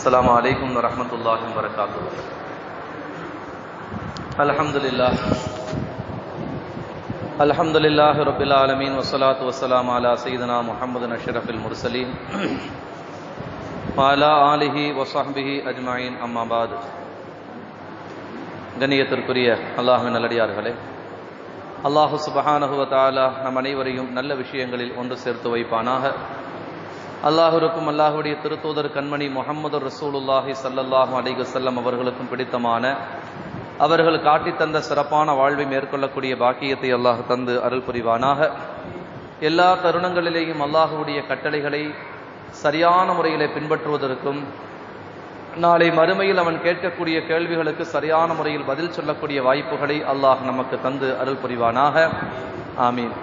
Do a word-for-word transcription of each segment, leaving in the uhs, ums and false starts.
السلام عليكم ورحمة الله وبركاته. الحمد لله الحمد لله رب العالمين والصلاة والسلام على سيدنا محمد أشرف المرسلين وعلى آله وصحبه أجمعين أما بعد. கண்ணியத்திற்குரிய அல்லாஹ்வின் நல்லடியார்களே, அல்லாஹ் சுப்ஹானஹு வ தஆலா நம் அனைவரையும் நல்ல விஷயங்களில் ஒன்று சேர்த்து வைப்பானாக. அல்லாஹ்விற்கும் அல்லாஹ்வுடைய திருத்தூதர் கண்மணி முஹம்மது ரசூலுல்லாஹி ஸல்லல்லாஹு அலைஹி வஸல்லம் அவர்களுக்கும் பிடித்தமான அவர்கள் காட்டித் தந்த சிறப்பான வாழ்வை மேற்கொள்ளக்கூடிய பாக்கியத்தை அல்லாஹ் தந்து அருள் புரிவானாக. எல்லா தருணங்களிலேயும் அல்லாஹ்வுடைய கட்டளைகளை சரியான முறையிலே பின்பற்றுவதற்கும் நாளை மறுமையில் அவன் கேட்கக்கூடிய கேள்விகளுக்கு சரியான முறையில் பதில் சொல்லக்கூடிய வாய்ப்புகளை அல்லாஹ் நமக்கு தந்து அருள் புரிவானாக. ஆமீன்.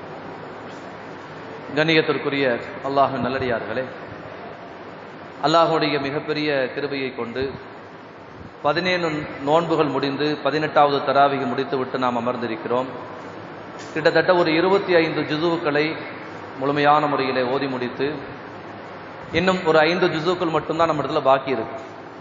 கண்ணியத்திற்குரிய அல்லாஹ்வின் நல்லடியார்களே, அல்லாஹ்வுடைய மிகப்பெரிய கிருபையை கொண்டு பதினேழு நோன்புகள் முடிந்து பதினெட்டாவது தராவிகை முடித்துவிட்டு நாம் அமர்ந்திருக்கிறோம். கிட்டத்தட்ட ஒரு இருபத்தி ஐந்து ஜுசுக்களை முழுமையான முறையிலே ஓதி முடித்து இன்னும் ஒரு ஐந்து ஜுசுக்கள் மட்டும்தான் நம்ம இடத்துல பாக்கி இருக்கு.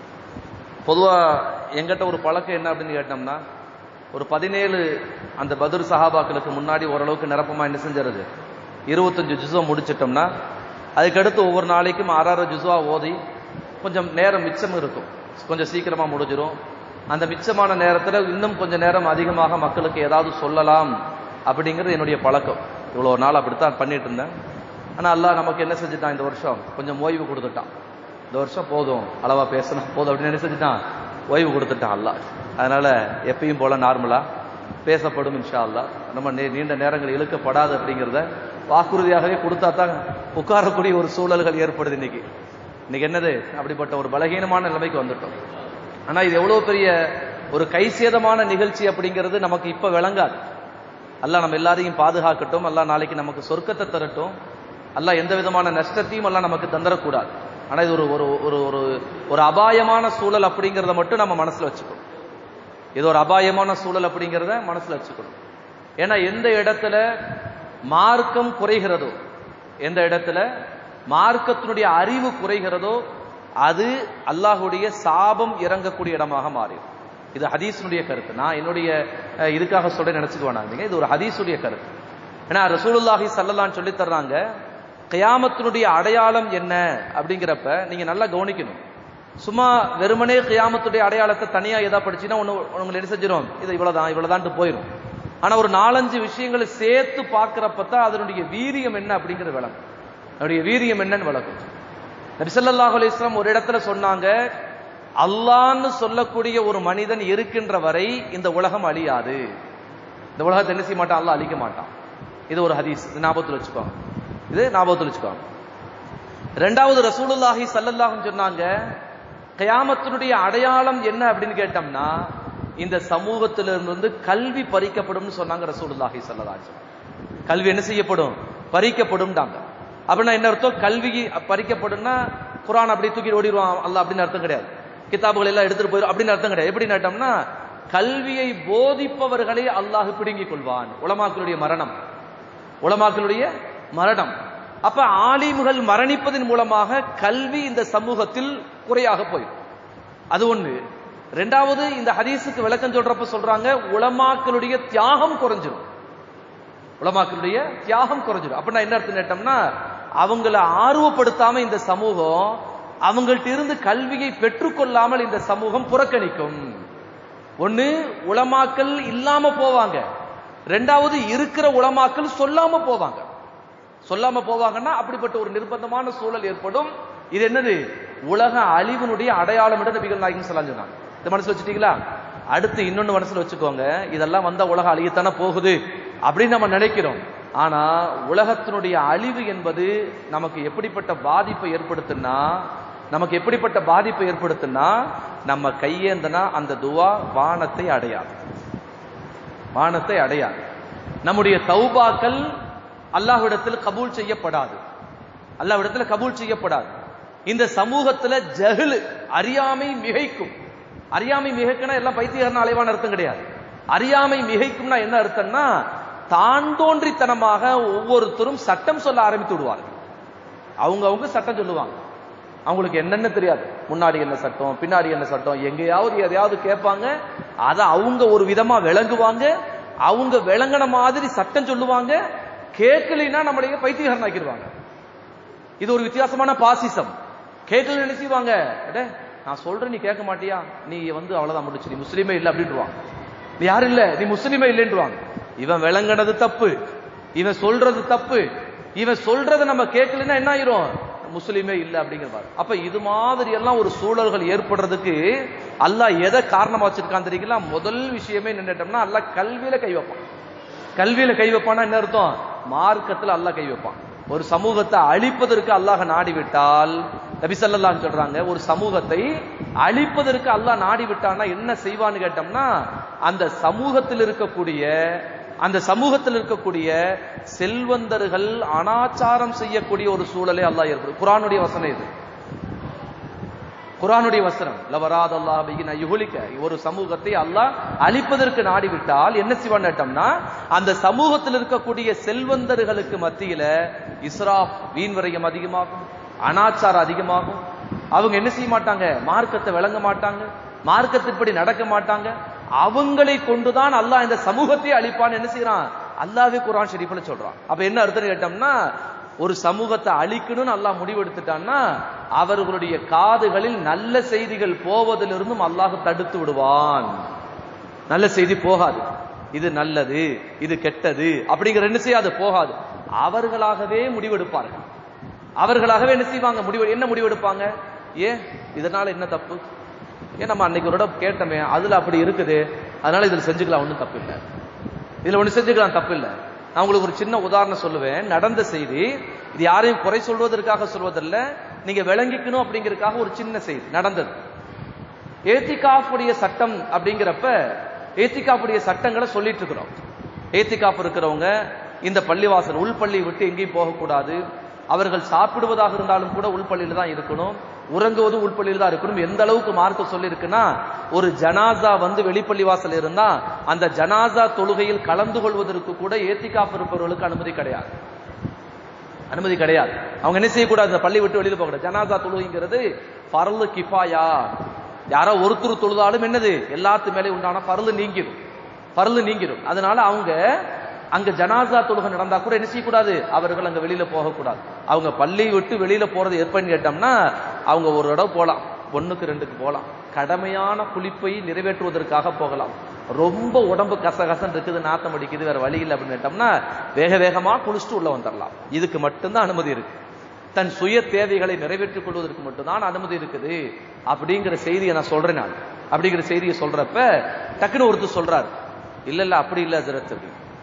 பொதுவாக எங்கிட்ட ஒரு பழக்கம் என்ன அப்படின்னு கேட்டோம்னா, ஒரு பதினேழு அந்த பத்ர் சஹாபாக்களுக்கு முன்னாடி ஓரளவுக்கு நிரப்பமாக என்ன செஞ்சிருது, இருபத்தஞ்சு ஜுசுவா முடிச்சிட்டோம்னா அதுக்கடுத்து ஒவ்வொரு நாளைக்கும் ஆறாறு ஜுசுவா ஓதி கொஞ்சம் நேரம் மிச்சம் இருக்கும், கொஞ்சம் சீக்கிரமாக முடிஞ்சிடும். அந்த மிச்சமான நேரத்தில் இன்னும் கொஞ்சம் நேரம் அதிகமாக மக்களுக்கு ஏதாவது சொல்லலாம் அப்படிங்கிறது என்னுடைய பழக்கம். இவ்வளோ நாள் அப்படித்தான் பண்ணிட்டு இருந்தேன். ஆனால் அல்லாஹ் நமக்கு என்ன செஞ்சுட்டான், இந்த வருஷம் கொஞ்சம் ஓய்வு கொடுத்துட்டான். இந்த வருஷம் போதும், அளவாக பேசணும் போதும் அப்படின்னு என்ன செஞ்சுட்டான், ஓய்வு கொடுத்துட்டான் அல்லாஹ். அதனால எப்பயும் போல நார்மலாக பேசப்படும் இன்ஷா அல்லாஹ். நம்ம நீண்ட நேரங்கள் இழுக்கப்படாது அப்படிங்கிறத வாக்குறுதியாகவே கொடுத்தா தான் உட்காரக்கூடிய ஒரு சூழல்கள் ஏற்படுது. இன்னைக்கு இன்னைக்கு என்னது, அப்படிப்பட்ட ஒரு பலகீனமான நிலைமைக்கு வந்துட்டோம். ஆனால் இது எவ்வளோ பெரிய ஒரு கைசேதமான நிகழ்ச்சி அப்படிங்கிறது நமக்கு இப்போ விளங்காது. அல்லாஹ் நம்ம எல்லாரையும் பாதுகாக்கட்டும். அல்லாஹ் நாளைக்கு நமக்கு சொர்க்கத்தை தரட்டும். அல்லாஹ் எந்த விதமான நஷ்டத்தையும் அல்லாஹ் நமக்கு தந்துடக்கூடாது. ஆனால் இது ஒரு ஒரு ஒரு ஒரு அபாயமான சூழல் அப்படிங்கிறத மட்டும் நம்ம மனசில் வச்சுக்கணும். இது ஒரு அபாயமான சூழல் அப்படிங்கிறத மனசில் வச்சுக்கணும். ஏன்னா எந்த இடத்துல மார்க்கம் குறைகிறதோ, எந்த இடத்துல மார்க்கத்தினுடைய அறிவு குறைகிறதோ அது அல்லாஹுடைய சாபம் இறங்கக்கூடிய இடமாக மாறிடும். இது ஹதீஸுடைய கருத்து. நான் என்னுடைய இதுக்காக சொல்ல நினைச்சுக்க வேணாங்க, இது ஒரு ஹதீஸுடைய கருத்து. ஏன்னா ரசூலுல்லாஹி ஸல்லல்லாஹு சொல்லி தர்றாங்க, கியாமத்தினுடைய அடையாளம் என்ன அப்படிங்கிறப்ப நீங்க நல்லா கவனிக்கணும். சும்மா வெறுமனே கியாமத்துடைய அடையாளத்தை தனியா எதா படிச்சுன்னா ஒன்று உங்களை என்ன செஞ்சிடும், இது இவ்வளவுதான் இவ்வளவுதான்ட்டு போயிடும். ஆனா ஒரு நாலஞ்சு விஷயங்களை சேர்த்து பார்க்கிறப்பதான் அதனுடைய வீரியம் என்ன அப்படிங்கிறது விளங்கும். அதனுடைய வீரியம் என்னன்னு விளக்கும். நபி ஸல்லல்லாஹு அலைஹி வஸல்லம் ஒரு இடத்துல சொன்னாங்க, அல்லாஹ்னு சொல்லக்கூடிய ஒரு மனிதன் இருக்கின்ற வரை இந்த உலகம் அழியாது. இந்த உலகத்தை என்ன செய்ய மாட்டான், அல்லாஹ் அழிக்க மாட்டான். இது ஒரு ஹதீஸ், இது ஞாபகத்தில் வச்சுக்கோங்க. இது ஞாபகத்தில் வச்சுக்கோங்க. ரெண்டாவது ரசூலுல்லாஹி ஸல்லல்லாஹு அலைஹி சொன்னாங்க, கியாமத்தினுடைய அடையாளம் என்ன அப்படின்னு கேட்டோம்னா, இந்த சமூகத்திலிருந்து கல்வி பறிக்கப்படும் சொன்னாங்க ரசூலுல்லாஹி ஸல்லல்லாஹு அலைஹி வஸல்லம். கல்வி என்ன செய்யப்படும், பறிக்கப்படும். அப்படின்னா என்ன அர்த்தம், கல்வி பறிக்கப்படும்னா குர்ஆன் அப்படி தூக்கி ஓடிடுவான் அல்லாஹ் அப்படின்னு அர்த்தம் கிடையாது. கிதாபுகள் எல்லாம் எடுத்துட்டு போயிடும் அப்படின்னு அர்த்தம் கிடையாது. எப்படி நட்டோம்னா, கல்வியை போதிப்பவர்களை அல்லாஹ் பிடுங்கிக் கொள்வான். உலமாக்களுடைய மரணம், உலமாக்களுடைய மரணம். அப்ப ஆலிம்கள் மரணிப்பதன் மூலமாக கல்வி இந்த சமூகத்தில் குறையாக போயிடும். அது ஒண்ணு. ரெண்டாவது, இந்த ஹதீஸுக்கு விளக்கம் சொல்றப்ப சொல்றாங்க, உலமாக்களுடைய தியாகம் குறைஞ்சிடும். உலமாக்களுடைய தியாகம் குறைஞ்சிடும். அப்படின்னா என்ன அர்த்தம் கேட்டோம்னா, அவங்களை ஆர்வப்படுத்தாம இந்த சமூகம் அவங்கள்ட்ட இருந்து கல்வியை பெற்றுக்கொள்ளாமல் இந்த சமூகம் புறக்கணிக்கும். ஒண்ணு, உலமாக்கள் இல்லாம போவாங்க. ரெண்டாவது, இருக்கிற உலமாக்கள் சொல்லாம போவாங்க. சொல்லாம போவாங்கன்னா அப்படிப்பட்ட ஒரு நிர்பந்தமான சூழல் ஏற்படும். இது என்னது, உலக அழிவினுடைய அடையாளம் என்று நபிகள் நாயகம் ஸல்லல்லாஹு அலைஹி வஸல்லம். இதை மனசுல வச்சுட்டீங்களா? அடுத்து இன்னொன்னு மனசுல வச்சுக்கோங்க, இதெல்லாம் வந்தா உலக அழியத்தானே போகுது அப்படின்னு நம்ம நினைக்கிறோம். ஆனா உலகத்தினுடைய அழிவு என்பது நமக்கு எப்படிப்பட்ட பாதிப்பை ஏற்படுத்துனா, நமக்கு எப்படிப்பட்ட பாதிப்பை ஏற்படுத்துனா, நம்ம கையேந்தனா அந்த துவா வானத்தை அடையாது, வானத்தை அடையாது. நம்முடைய தௌபாக்கள் அல்லாஹ்விடத்தில் கபூல் செய்யப்படாது, அல்லாஹ்விடத்தில் கபூல் செய்யப்படாது. இந்த சமூகத்துல ஜஹ்ல், அறியாமை மிகைக்கும். அறியாமை மிகைக்குன்னா எல்லாம் பைத்தியக்காரன் அலைவான அர்த்தம் கிடையாது. அறியாமை மிகைக்கும்னா என்ன அர்த்தம்னா, தான் தோன்றித்தனமாக ஒவ்வொருத்தரும் சட்டம் சொல்ல ஆரம்பித்து விடுவார்கள். அவங்க அவங்க சட்டம் சொல்லுவாங்க. அவங்களுக்கு என்னன்னு தெரியாது. முன்னாடி என்ன சட்டம், பின்னாடி என்ன சட்டம், எங்கேயாவது எதையாவது கேட்பாங்க. அதை அவங்க ஒரு விதமா விளங்குவாங்க. அவங்க விளங்கின மாதிரி சட்டம் சொல்லுவாங்க. கேட்கலைன்னா நம்மளைய பைத்தியகாரன் ஆக்கிடுவாங்க. இது ஒரு வித்தியாசமான பாசிசம். கேட்கல நினைச்சுவாங்க, நான் சொல்றேன் நீ கேட்க மாட்டியா, நீ வந்து அவ்வளவுதான் முடிச்சு, நீ முஸ்லீமே இல்லை அப்படின்ட்டுவாங்க. நீ யாரு இல்ல, நீ முஸ்லீமே இல்லைன்றுவாங்க. இவன் விளங்கினது தப்பு, இவன் சொல்றது தப்பு. இவன் சொல்றதை நம்ம கேட்கலன்னா என்ன ஆயிரும், முஸ்லீமே இல்லை அப்படிங்கிறார். அப்ப இது மாதிரி எல்லாம் ஒரு சூழல்கள் ஏற்படுறதுக்கு அல்லாஹ் எதை காரணமா வச்சிருக்கான்னு தெரியுங்களா? முதல் விஷயமே நின்றுட்டோம்னா அல்லாஹ் கல்வியில கை வைப்பான். கல்வியில கை வைப்பான்னா என்ன அர்த்தம்? மார்க்கத்துல அல்லாஹ் கை வைப்பான். ஒரு சமூகத்தை அழிப்பதற்கு அல்லாஹ் நாடி விட்டால், நபி ஸல்லல்லாஹு அலைஹி சொல்றாங்க, ஒரு சமூகத்தை அழிப்பதற்கு அல்லாஹ் நாடி விட்டான்னா என்ன செய்வான்னு கேட்டோம்னா, அந்த சமூகத்தில் இருக்கக்கூடிய அந்த சமூகத்தில் இருக்கக்கூடிய செல்வந்தர்கள் அனாச்சாரம் செய்யக்கூடிய ஒரு சூழலை அல்லாஹ் ஏற்படும். குர்ஆனுடைய வசனம் இது, குர்ஆனுடைய வசனம். லவராத் அல்லாஹ் பிகின யுஹ்லிக, ஒரு சமூகத்தை அல்லாஹ் அழிப்பதற்கு நாடிவிட்டால் என்ன செய்வான்னு கேட்டோம்னா, அந்த சமூகத்தில் இருக்கக்கூடிய செல்வந்தர்களுக்கு மத்தியில இஸ்ராப், வீண் விரயம் அதிகமாகும், அனாச்சாரம் அதிகமாகும். அவங்க என்ன செய்ய மாட்டாங்க, மார்க்கத்தை விளங்க மாட்டாங்க, மார்க்கத்தின்படி நடக்க மாட்டாங்க. அவங்களை கொண்டுதான் அல்லாஹ் இந்த சமூகத்தை அழிப்பான்னு என்ன செய்யறான், அல்லாஹ்வே குர்ஆன் ஷரீஃப்ல சொல்றான். அப்ப என்ன அர்த்தம் கேட்டோம்னா, ஒரு சமூகத்தை அழிக்கணும்னு அல்லாஹ் முடிவெடுத்துட்டான்னா அவர்களுடைய காதுகளில் நல்ல செய்திகள் போவதிலிருந்தும் அல்லாஹ் தடுத்து விடுவான். நல்ல செய்தி போகாது, இது நல்லது இது கெட்டது அப்படிங்கிற என்ன செய்யாது, போகாது. அவர்களாகவே முடிவெடுப்பார்கள். அவர்களாகவே என்ன செய்வாங்க, முடிவு என்ன முடிவெடுப்பாங்க, ஏன் இதனால என்ன தப்பு, ஏன் நம்ம அன்னைக்கு ஒரு இடம் கேட்டோமே அதுல அப்படி இருக்குது, அதனால இதுல செஞ்சுக்கலாம், ஒன்றும் தப்பு இல்லை, இதுல ஒண்ணு செஞ்சுக்கலாம் தப்பு இல்லை. நான் உங்களுக்கு ஒரு சின்ன உதாரணம் சொல்லுவேன். நடந்த செய்தி, இது யாரையும் குறை சொல்வதற்காக சொல்வதில்ல, நீங்க விளங்கிக்கணும் அப்படிங்கிறதுக்காக ஒரு சின்ன செய்தி நடந்தது. ஏத்திகாஃபுடைய சட்டம் அப்படிங்கிறப்ப ஏத்திகாஃபுடைய சட்டங்களை சொல்லிட்டு இருக்கிறோம். ஏத்திகாஃப் இருக்கிறவங்க இந்த பள்ளிவாசல் உள்பள்ளி விட்டு எங்கேயும் போகக்கூடாது, அவர்கள் சாப்பிடுவதாக இருந்தாலும் கூட உள்பள்ளியில தான் இருக்கணும், உறங்குவது உள்பள்ளியில் தான் இருக்கணும். எந்த அளவுக்கு மார்க்க சொல்லி இருக்குன்னா, ஒரு ஜனாசா வந்து வெளிப்பள்ளி வாசல் இருந்தா அந்த ஜனாசா தொழுகையில் கலந்து கொள்வதற்கு கூட ஏத்திகாஃப் இருப்பவர்களுக்கு அனுமதி கிடையாது, அனுமதி கிடையாது. அவங்க என்ன செய்யக்கூடாது, பள்ளி விட்டு வெளியில போகக்கூடாது. ஜனாசா தொழுகைங்கிறது ஃபர்லு கிஃபாயா, யாரோ ஒருத்தர் தொழுதாலும் என்னது எல்லாத்து மேலே உண்டான ஃபர்லு நீங்கிடும், ஃபர்லு நீங்கிடும். அதனால அவங்க அங்க ஜனாசா தொழுகை நடந்தா கூட என்ன செய்யக்கூடாது, அவர்கள் அங்க வெளியில போகக்கூடாது. அவங்க பள்ளி விட்டு வெளியில போறது எப்பன்னு கேட்டோம்னா, அவங்க ஒரு இடம் போலாம், ஒண்ணுக்கு ரெண்டுக்கு போலாம், கடமையான குளிப்பை நிறைவேற்றுவதற்காக போகலாம். ரொம்ப உடம்பு கசகசன் இருக்குது, நாத்தம் அடிக்குது, வேற வழி இல்லை அப்படின்னு கேட்டோம்னா வேக வேகமா குளிச்சுட்டு உள்ள வந்துடலாம். இதுக்கு மட்டும்தான் அனுமதி இருக்கு. தன் சுய தேவைகளை நிறைவேற்றிக் கொள்வதற்கு மட்டும்தான் அனுமதி இருக்குது அப்படிங்கிற செய்தியை நான் சொல்றேன். நான் அப்படிங்கிற செய்தியை சொல்றப்ப டக்குன்னு ஒருத்தர் சொல்றாரு, இல்ல இல்ல அப்படி இல்ல ஹஜ்ரத்,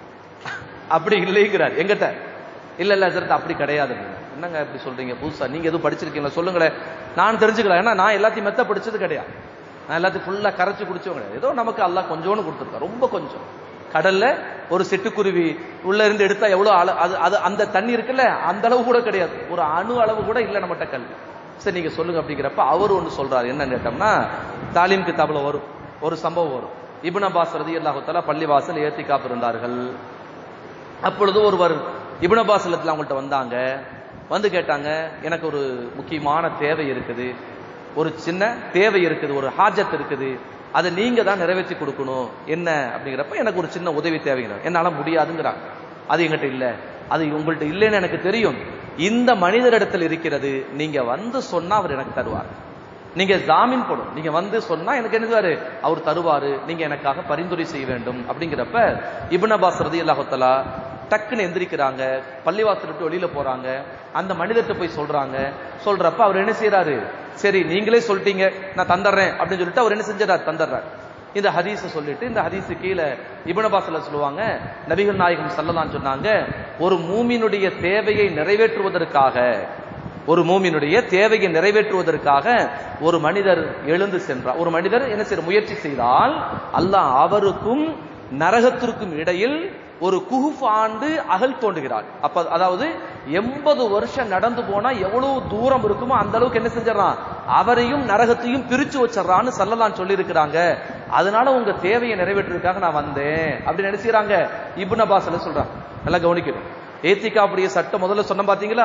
அப்படி இல்லைங்கிறார் எங்கிட்ட. இல்ல இல்ல ஹஜ்ரத் அப்படி கிடையாது. என்னங்க இப்படி சொல்றீங்க, புதுசா நீங்க எதுவும் படிச்சிருக்கீங்களா சொல்லுங்களேன், நான் தெரிஞ்சுக்கலாம். ஏன்னா நான் எல்லாத்தையும் மெத்த படிச்சது கிடையாது, நான் எல்லாத்தையும் ஃபுல்லா கரைச்சு குடிச்சவங்க கிடையாது. ஏதோ நமக்கு அல்லாஹ் கொஞ்சோன்னு கொடுத்துருக்கா, ரொம்ப கொஞ்சம். கடல்ல ஒரு சிட்டுக்குருவி உள்ள இருந்து எடுத்தா எவ்வளவு அது அது அந்த தண்ணி இருக்குல்ல, அந்த அளவு கூட கிடையாது, ஒரு அணு அளவு கூட இல்லை நம்மகிட்ட கல்வி. சரி நீங்க சொல்லுங்க அப்படிங்கிறப்ப அவர் ஒண்ணு சொல்றாரு. என்னன்னு கேட்டோம்னா, தாலீம் கிதாபுல வரும் ஒரு சம்பவம் வரும். இப்னு அப்பாஸ் ரலியல்லாஹு தஆலா பள்ளிவாசல் ஏத்திகாஃப் இருந்தார்கள். அப்பொழுது ஒருவர் இப்னு அப்பாஸ் இல்லத்துல அவங்கள்ட்ட வந்தாங்க, வந்து கேட்டாங்க, எனக்கு ஒரு முக்கியமான தேவை இருக்குது, ஒரு சின்ன தேவை இருக்குது, ஒரு ஹாஜத் இருக்குது, அதை நீங்க தான் நிறைவேற்றி கொடுக்கணும். என்ன அப்படிங்கிறப்ப, எனக்கு ஒரு சின்ன உதவி தேவைங்கிறார். என்னால முடியாதுங்கிறாங்க. அது எங்கிட்ட இல்ல, அது உங்கள்ட்ட இல்லைன்னு எனக்கு தெரியும், இந்த மனிதரிடத்தில் இருக்கிறது, நீங்க வந்து சொன்னா அவர் எனக்கு தருவார், நீங்க ஜாமீன் போடும், நீங்க வந்து சொன்னா எனக்கு என்னது அவர் தருவாரு, நீங்க எனக்காக பரிந்துரை செய்ய வேண்டும் அப்படிங்கிறப்ப இப்னு அப்பாஸ் ரலியல்லாஹு தஆலா டக்குன்னு எந்திரிக்கிறாங்க, பள்ளிவாசல் விட்டு வெளியில போறாங்க, அந்த மனிதர்கிட்ட போய் சொல்றாங்க. சொல்றப்ப அவர் என்ன செய்யறாரு, சரி நீங்களே சொல்லிட்டீங்க நான் தந்துடுறேன் அப்படின்னு சொல்லிட்டு அவர் என்ன செஞ்சார், தந்துடுறார். இந்த ஹதீஸ சொல்லிட்டு இந்த ஹதீஸு கீழே இப்னு அப்பாஸ் சொல்லுவாங்க, நபிகள் நாயகம் ஸல்லல்லாஹு அலைஹி சொன்னாங்க, ஒரு மூமினுடைய தேவையை நிறைவேற்றுவதற்காக ஒரு மூமினுடைய தேவையை நிறைவேற்றுவதற்காக ஒரு மனிதர் எழுந்து சென்றார். ஒரு மனிதர் என்ன செய்ய முயற்சி செய்தால் அல்லாஹ் அவருக்கும் நரகத்திற்கும் இடையில் ஒரு குஹுஃப் ஆண்டு அகல் தோண்டுகிறார். அப்ப அதாவது எண்பது வருஷம் நடந்து போனா எவ்வளவு தூரம் இருக்குமோ அந்த அளவுக்கு என்ன செஞ்சான், அவரையும் நரகத்தையும் பிரிச்சு வச்சிடறான்னு ஸல்லல்லாஹு சொல்லி இருக்கிறாங்க. அதனால உங்க தேவையை நிறைவேற்றுறதுக்காக நான் வந்தேன் அப்படின்னு நினைச்சுறாங்க. இப்னு அப்பாஸ் சொல்றாங்க, நல்லா கவனிக்கணும். ஏத்திகாஃபுடைய சட்டம் முதல்ல சொன்ன பாத்தீங்களா,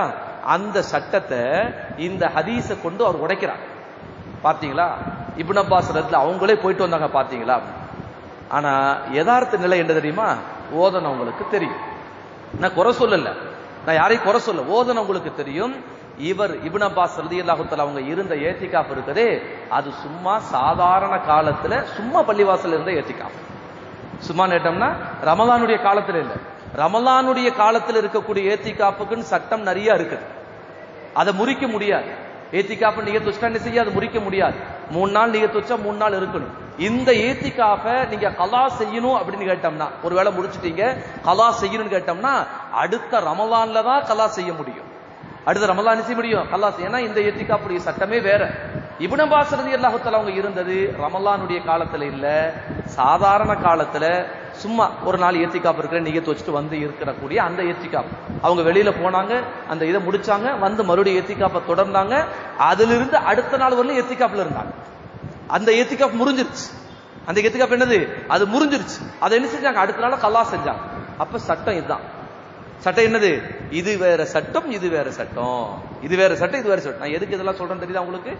அந்த சட்டத்தை இந்த ஹதீஸ கொண்டு அவர் உடைக்கிறார். பாத்தீங்களா, இப்னு அப்பாஸ் ரலியல்லாஹு அவங்களே போயிட்டு வந்தாங்க பாத்தீங்களா. ஆனா யதார்த்த நிலை என்ன தெரியுமா, ஓதனவங்களுக்கு தெரியும். நான் குறை சொல்லல, நான் யாரையும் குறை சொல்ல, ஓதனவங்களுக்கு தெரியும். இவர் இப்னு அப்பாஸ் ரலியல்லாஹு தஆலா அவங்க இருந்த ஏத்திகாஃப் இருக்குதே, அது சும்மா சாதாரண காலத்துல சும்மா பள்ளிவாசல்ல இருந்த ஏத்திகாஃப். சும்மா நேட்டம்னா ரமலானுடைய காலத்துல இல்ல, ரமலானுடைய காலத்துல இருக்கக்கூடிய ஏத்திகாஃபுக்குன்னு சட்டம் நிறைய இருக்குது. அதை முறிக்க முடியாது. ஏத்திகாஃப் நியத் வச்சா என்ன செய்ய, அது முறிக்க முடியாது. மூணு நாள் நியத் வச்சா மூணு நாள் இருக்கணும். இந்த ஏத்திகாஃப நீங்க கலா செய்யணும் அப்படின்னு கேட்டோம்னா, ஒருவேளை முடிச்சுட்டீங்க கலா செய்யணும்னு கேட்டோம்னா அடுத்த ரமலான்ல தான் கலா செய்ய முடியும். அடுத்த ரமலான் செய்ய முடியும் கலா செய்ய. ஏன்னா இந்த ஏத்திகாஃபுடைய சட்டமே வேற. இப்னு அப்பாஸ் ரலியல்லாஹு தஆலா அவங்க இருந்தது ரமலானுடைய காலத்துல இல்ல, சாதாரண காலத்துல சும்மா ஒரு நாள் ஏத்திகாஃப் இருக்கிற நியத் வச்சுட்டு வந்து இருக்கக்கூடிய அந்த ஏத்திகாஃப். அவங்க வெளியில போனாங்க, அந்த இதை முடிச்சாங்க, வந்து மறுபடியும் ஏத்திகாஃப தொடர்ந்தாங்க. அதிலிருந்து அடுத்த நாள் வரல ஏத்திகாஃப்ல இருந்தாங்க. அந்த ஏத்திகாஃப் முறிஞ்சிருச்சு. அந்த ஏத்திகாஃப் என்னது, அது முறிஞ்சிருச்சு. அதை என்ன செஞ்சாங்க, அடுத்த நாள் கலா செஞ்சாங்க. அப்ப சட்டம் இதுதான். சட்டம் என்னது, இது வேற சட்டம், இது வேற சட்டம், இது வேற சட்டம், இது வேற சட்டம். நான் எதுக்கு இதெல்லாம் சொல்றேன் தெரியுதா உங்களுக்கு?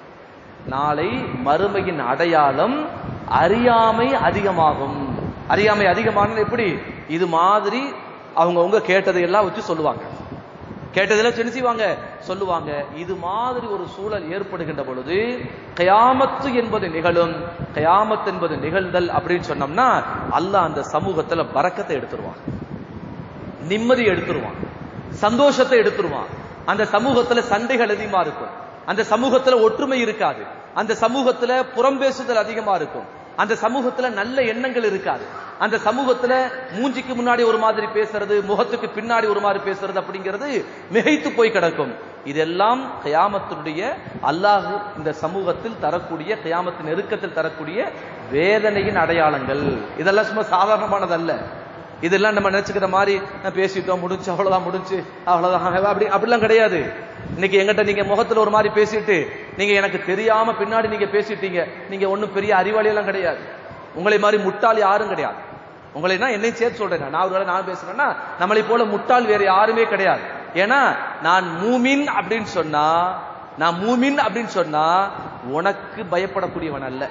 நாளை மறுமையின் அடையாளம் அறியாமை அதிகமாகும். அறியாமை அதிகமான எப்படி, இது மாதிரி அவங்கவுங்க கேட்டதையெல்லாம் வச்சு சொல்லுவாங்க. கேட்டதெல்லாம் என்ன செய்வாங்க, சொல்லுவாங்க. இது மாதிரி ஒரு சூழல் ஏற்படுகின்ற பொழுது கியாமத்து என்பது நிகழும். கியாமத் என்பது நிகழ்தல் அப்படின்னு சொன்னோம்னா அல்லாஹ் அந்த சமூகத்துல பரக்கத்தை எடுத்துருவான், நிம்மதி எடுத்துருவான், சந்தோஷத்தை எடுத்துருவான். அந்த சமூகத்துல சண்டைகள் அதிகமா இருக்கும், அந்த சமூகத்துல ஒற்றுமை இருக்காது, அந்த சமூகத்துல புறம் பேசுதல் அதிகமா இருக்கும், அந்த சமூகத்துல நல்ல எண்ணங்கள் இருக்காது, அந்த சமூகத்துல மூஞ்சிக்கு முன்னாடி ஒரு மாதிரி பேசுறது, முகத்துக்கு பின்னாடி ஒரு மாதிரி பேசுறது அப்படிங்கிறது மிகைத்து போய் கிடக்கும். இதெல்லாம் கியாமத்தினுடைய அல்லாஹ் இந்த சமூகத்தில் தரக்கூடிய, கியாமத்தின் நெருக்கத்தில் தரக்கூடிய வேதனையின் அடையாளங்கள். இதெல்லாம் சும்மா சாதாரணமானதல்ல. இதெல்லாம் நம்ம நினைச்சுக்கிற மாதிரி பேசிட்டோம் முடிஞ்சு அவ்வளவுதான், முடிஞ்சு அவ்வளவுதான், அப்படி அப்படிலாம் கிடையாது. இன்னைக்கு எங்கிட்ட நீங்க முகத்துல ஒரு மாதிரி பேசிட்டு நீங்க எனக்கு தெரியாம பின்னாடி நீங்க பேசிட்டீங்க, நீங்க ஒன்னும் பெரிய அறிவாளி எல்லாம் கிடையாது. உங்களை மாதிரி முட்டாள் யாரும் கிடையாது. உங்களை நான் என்னையும் சேர்த்து சொல்றேன், நான் ஒரு நான் பேசுறேன்னா நம்மளை போல முட்டாள் வேற யாருமே கிடையாது. ஏன்னா நான் மூமின் அப்படின்னு சொன்னா, நான் மூமின் அப்படின்னு சொன்னா உனக்கு பயப்படக்கூடியவன் அல்ல,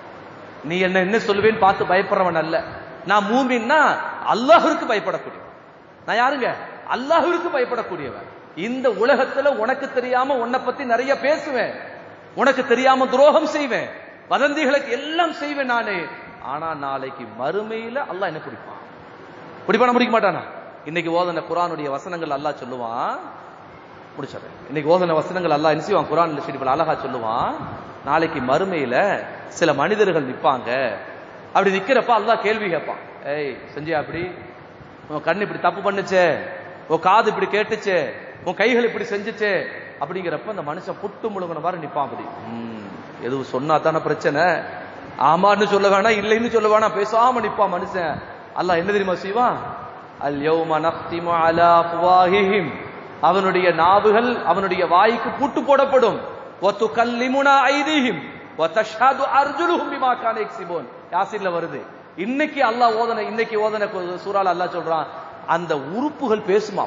நீ என்ன என்ன சொல்லுவேன்னு பார்த்து பயப்படுறவன் அல்ல. நான் மூமின்னா அல்லாஹ்விற்கு பயப்படக்கூடியவன். நான் யாருங்க, அல்லாஹ்விற்கு பயப்படக்கூடியவன். இந்த உலகத்துல உனக்கு தெரியாம உன்னை பத்தி நிறைய பேசுவேன், உனக்கு தெரியாம துரோகம் செய்வேன், வதந்திகளுக்கு எல்லாம் செய்வேன் நானே. ஆனா நாளைக்கு மறுமையில அல்லாஹ் என்ன பிடிப்பான், பிடிப்பான பிடிக்க மாட்டானா? இன்னைக்கு ஓதன குர்ஆனுடைய வசனங்கள் அல்லாஹ் சொல்லுவான், முடிச்சறேன். இன்னைக்கு ஓதன வசனங்கள் அல்லாஹ் என்ன செய்வான், குர்ஆன்ல ஷரீஃப்ல அழகா சொல்லுவான். நாளைக்கு மறுமையில சில மனிதர்கள் நிப்பாங்க. அப்படி நிக்கிறப்ப அல்லாஹ் கேள்வி கேட்பான், ஏய் செஞ்சியா, அப்படி உன் கண்ணு இப்படி தப்பு பண்ணுச்சே, உன் காது இப்படி கேட்டுச்சே, உன் கைகள் இப்படி செஞ்சுச்சே அப்படிங்கிறப்ப அந்த மனுஷன் புட்டு முழுங்கின மாதிரி நிப்பான். அப்படி உம் எதுவும் சொன்னா தானே பிரச்சனை, ஆமான்னு சொல்ல வேணாம், இல்லைன்னு சொல்ல வேணாம், பேசாம நிப்பான் மனுஷன். அல்லாஹ் என்ன தெரியுமா செய்வான், அல் யௌம நக்திமு அலா அஃப்வாஹிஹிம், அவனுடைய நாவுகள் அவனுடைய வாய்க்கு பூட்டு போடப்படும். வ துகல்லிமுனா ஐதீஹிம் வ தஷ்ஹது அர்ஜுலுஹும் பிமா கானு யக்ஸிபூன். யாசின்ல வருது. இன்னைக்கு அல்லாஹ் ஓதன இன்னைக்கு ஓதன சூறால அல்லாஹ் சொல்றான், அந்த உறுப்புகள் பேசுமா.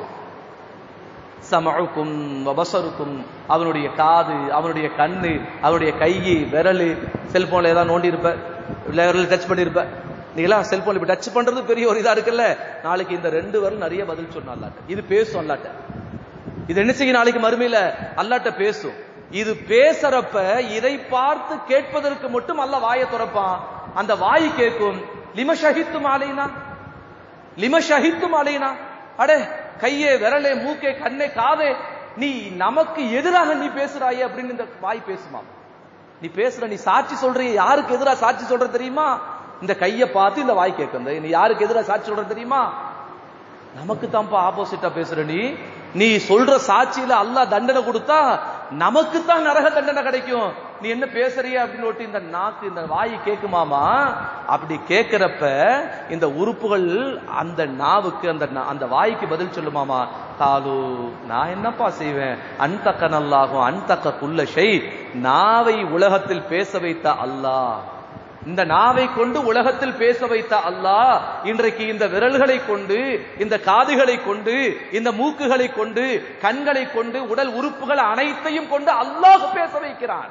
சமஉக்கும் வபஸருக்கும், அவனுடைய காது, அவனுடைய கண்ணு, அவனுடைய கை, விரல், செல்போன்ல ஏதாவது நோண்டி இருப்ப, விரல் டச் பண்ணிருப்ப, நீங்களாம் செல்போன்ல இப்ப டச் பண்றது பெரிய ஒரு இதா இருக்குல்ல. நாளைக்கு இந்த ரெண்டு விரல் நிறைய பதில் சொன்னா அல்லாட்ட, இது பேசும் அல்லாட்ட. இது என்ன செய்யும், நாளைக்கு மறுமையில அல்லாட்ட பேசும். இது பேசுறப்ப இதை பார்த்து கேட்பதற்கு மட்டும் அல்லாஹ் வாயை துறப்பான். அந்த வாய் கேட்கும், லிம ஷஹித்தும் அலைனா, லிம ஷஹித்தும் அலைனா, அடே கையே விரலே மூக்கே கண்ணே காதே, நீ நமக்கு எதிராக நீ பேசுறாயே அப்படின்னு இந்த வாய் பேசுமா. நீ பேசுற, நீ சாட்சி சொல்றிய, யாருக்கு எதிராக சாட்சி சொல்ற தெரியுமா? இந்த கையை பார்த்து இந்த வாய் கேட்கும், நீ யாருக்கு எதிராக சாட்சி சொல்ற தெரியுமா? நமக்கு தான்ப்பா ஆப்போசிட்டா பேசுற. நீ நீ சொல்ற சாட்சியில அல்லாஹ் தண்டனை கொடுத்தா நமக்கு தான் நரக தண்டனை கிடைக்கும். நீ என்ன பேசுறிய அப்படின்னு இந்த நாக்கு, இந்த வாய் கேக்குமாமா. அப்படி கேட்கிறப்ப இந்த உறுப்புகள் அந்த நாவுக்கு, அந்த அந்த வாய்க்கு பதில் சொல்லுமாமா. தாலு, நான் என்னப்பா செய்வேன், அன்தக்கனல்லாகும் அன்தக்க குல்ல ஷை, நாவை உலகத்தில் பேச வைத்த அல்லாஹ், இந்த நாவை கொண்டு உலகத்தில் பேச வைத்த அல்லாஹ் இன்றைக்கு இந்த விரல்களை கொண்டு, இந்த காதுகளை கொண்டு, இந்த மூக்குகளை கொண்டு, கண்களை கொண்டு, உடல் உறுப்புகள் அனைத்தையும் கொண்டு அல்லாஹ் பேச வைக்கிறான்.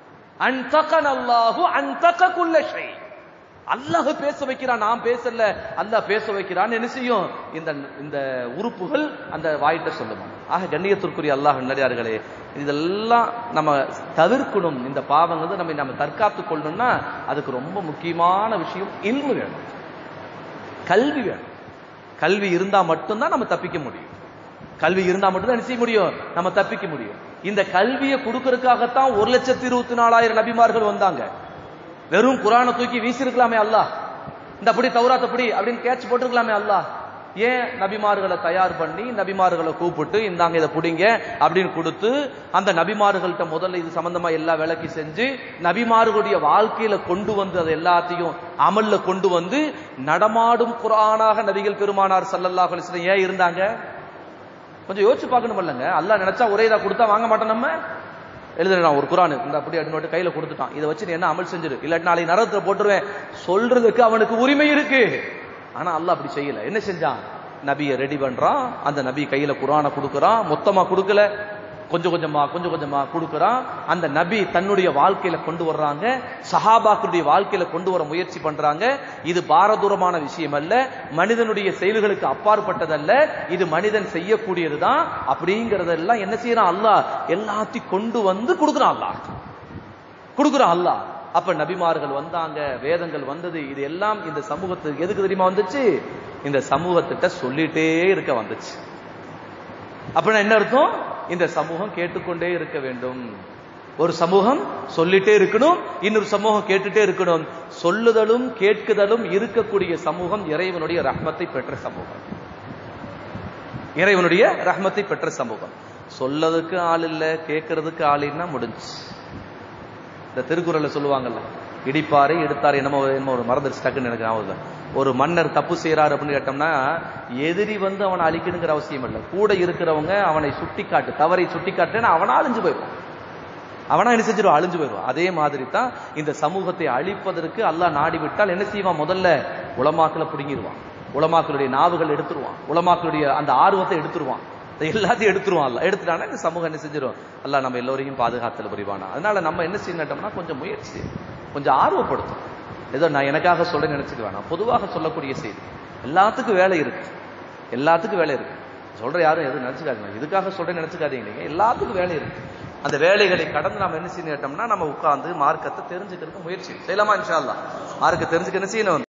அன்தகன அல்லாஹு அன்தக குல்ல ஷை. அல்லாஹ் பேச வைக்கிறான், நாம் பேசல, அல்லாஹ் பேச வைக்கிறான். என்ன செய்யும்? இந்த இந்த உறுப்புகள் அந்த வாயிட்ட சொல்லுமா. ஆக கண்ணியத்திற்குரிய அல்லாஹ் நல்லடியார்களே, இதெல்லாம் நம்ம தவிர்க்கணும். இந்த பாவங்கள் நம்ம நம்ம தற்காத்து கொள்ளணும்னா அதுக்கு ரொம்ப முக்கியமான விஷயம் இல்மு வேணும், கல்வி வேணும். கல்வி இருந்தா மட்டும்தான் நம்ம தப்பிக்க முடியும். கல்வி இருந்தா மட்டும்தான் என்ன செய்ய முடியும்? நம்ம தப்பிக்க முடியும். இந்த கல்வியை கொடுக்கறதுக்காகத்தான் ஒரு லட்சத்தி இருபத்தி நாலாயிரம் நபிமார்கள் வந்தாங்க. வெறும் குரானை தூக்கி வீசிருக்கலாமே அல்லாஹ், இந்த அப்படி தௌராத் அப்படி அப்படின்னு கேட்ச் போட்டிருக்கலாமே அல்லாஹ். ஏன் நபிமார்களை தயார் பண்ணி நபிமார்களை கூப்பிட்டு இந்தாங்க இதை புடிங்க அப்படின்னு கொடுத்து அந்த நபிமார்கள்ட்ட முதல்ல இது சம்பந்தமா எல்லா விளக்கி செஞ்சு நபிமார்களுடைய வாழ்க்கையில கொண்டு வந்து அதை எல்லாத்தையும் அமல்ல கொண்டு வந்து நடமாடும் குர்ஆனாக நபிகள் பெருமானார் ஸல்லல்லாஹு அலைஹி வஸல்லம் ஏன் இருந்தாங்க? கொஞ்சம் யோசிச்சு பார்க்கணும் இல்லைங்க. அல்லாஹ் நினைச்சா ஒரே இதா கொடுத்தா வாங்க மாட்டோம். நம்ம எழுதுறான் ஒரு குர்ஆன் இந்த அப்படி அப்படின்னு கையில கொடுத்துட்டான், இதை வச்சு நீ என்ன அமல் செஞ்சிரு, இல்லாட்டி நாளைக்கு நரகத்துல போட்டுருவேன் சொல்றதுக்கு அவனுக்கு உரிமை இருக்கு. ஆனா அல்லாஹ் அப்படி செய்யல. என்ன செஞ்சான்? நபியை ரெடி பண்றான், அந்த நபி கையில குர்ஆனை கொடுக்கறான். மொத்தமா கொடுக்கல, கொஞ்சம் கொஞ்சமா கொஞ்சம் கொஞ்சமா கொடுக்கறான். அந்த நபி தன்னுடைய வாழ்க்கையில கொண்டு வர்றாங்க, சஹாபாக்களுடைய வாழ்க்கையில கொண்டு வர முயற்சி பண்றாங்க. இது பாரதூரமான விஷயம் அல்ல, மனிதனுடைய செயல்களுக்கு அப்பாற்பட்டதல்ல, இது மனிதன் செய்யக்கூடியதுதான். அப்படிங்கறதெல்லாம் என்ன செய்யறான்? அல்லாஹ் எல்லாத்தையும் கொண்டு வந்து கொடுக்கறான். அல்லாஹ் கொடுக்கறான் அல்லாஹ். அப்ப நபிமார்கள் வந்தாங்க, வேதங்கள் வந்தது. இது எல்லாம் இந்த சமூகத்துக்கு எதுக்கு தெரியுமா வந்துச்சு? இந்த சமூகத்திட்ட சொல்லிட்டே இருக்க வந்துச்சு. அப்படின்னா என்ன அர்த்தம்? இந்த சமூகம் கேட்டுக்கொண்டே இருக்க வேண்டும். ஒரு சமூகம் சொல்லிட்டே இருக்கணும், இன்னொரு சமூகம் கேட்டுட்டே இருக்கணும். சொல்லுதலும் கேட்குதலும் இருக்கக்கூடிய சமூகம் இறைவனுடைய ரஹ்மத்தை பெற்ற சமூகம். இறைவனுடைய ரஹ்மத்தை பெற்ற சமூகம். சொல்லதுக்கு ஆள் இல்ல, கேட்கறதுக்கு ஆள் இல்லைன்னா முடிஞ்சு. இந்த திருக்குறள்ல சொல்லுவாங்கல்ல, இடிப்பாரை எடுத்தாரு என்னமோ என்னமோ ஒரு மறந்துருச்சு டக்குன்னு எனக்கு ஞாபகம். ஒரு மன்னர் தப்பு செய்யறாரு அப்படின்னு கேட்டோம்னா எதிரி வந்து அவனை அழிக்கணுங்கிற அவசியம் இல்லை, கூட இருக்கிறவங்க அவனை சுட்டி காட்டு, தவறை சுட்டி காட்டுன்னு அவனா அழிஞ்சு போயிடுவான். அவனா என்ன செஞ்சிருவான்? அழிஞ்சு போயிடுவான். அதே மாதிரி தான் இந்த சமூகத்தை அழிப்பதற்கு அல்லாஹ் நாடி விட்டால் என்ன செய்வான்? முதல்ல உலமாக்களை பிடுங்கிடுவான், உலமாக்களுடைய நாவுகள் எடுத்துருவான், உலமாக்களுடைய அந்த ஆர்வத்தை எடுத்துருவான், எல்லாத்தையும் எடுத்துருவான். அல்ல எடுத்துட்டானா இந்த சமூகம் என்ன செஞ்சிடும்? அல்லாஹ் நம்ம எல்லோரையும் பாதுகாத்தல் புரிவானா. அதனால நம்ம என்ன செய்யணும்னா கொஞ்சம் முயற்சி, கொஞ்சம் ஆர்வப்படுத்தும். ஏதோ நான் எனக்காக சொல்ல நினைச்சுக்க வேணாம், பொதுவாக சொல்லக்கூடிய செய்தி. எல்லாத்துக்கும் வேலை இருக்கு, எல்லாத்துக்கும் வேலை இருக்கு. சொல்ற யாரும் எதுவும் நினைச்சுக்காதீங்க, இதுக்காக சொல்ற நினைச்சுக்காதீங்க. நீங்க எல்லாத்துக்கும் வேலை இருக்கு. அந்த வேலைகளை கடந்து நாம என்ன செய்யணும்னா நம்ம உட்கார்ந்து மார்க்கத்தை தெரிஞ்சுக்கிறதுக்கு முயற்சி செய்யலாமா? இன்ஷா அல்லாஹ் மார்க்கத்தை தெரிஞ்சுக்க என்ன செய்யணும்?